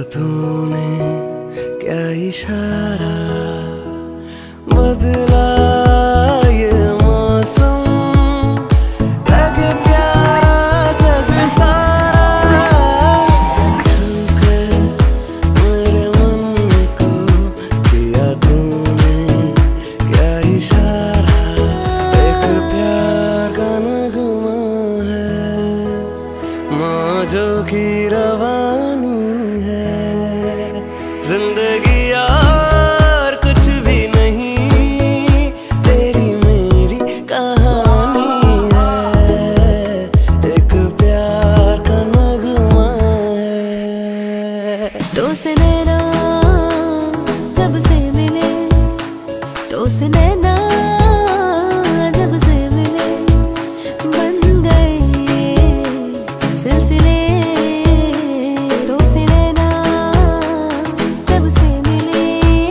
तूने क्या इशारा बदला ये मौसम, लगे प्यारा जग सारा, छूकर मेरे मन को किया तूने क्या इशारा। एक प्यार का नगमा है मौजों की रवानी है, जिंदगी यार कुछ भी नहीं, तेरी मेरी कहानी है, एक प्यार का नगमा है। तो से नैना जब से मिले, तो से नैना जब से मिले, बन गए सिलसिले। तो से नैना जब से मिले,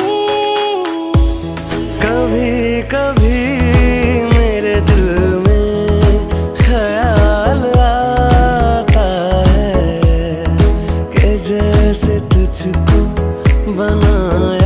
कभी कभी मेरे दिल में ख्याल आता है कि जैसे तुझको बनाया